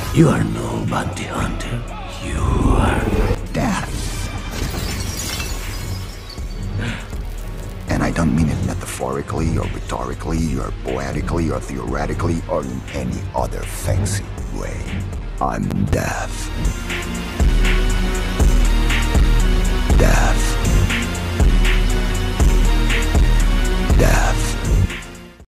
You are no bounty hunter. You are Death. And I don't mean it metaphorically or rhetorically or poetically or theoretically or in any other fancy way. I'm death.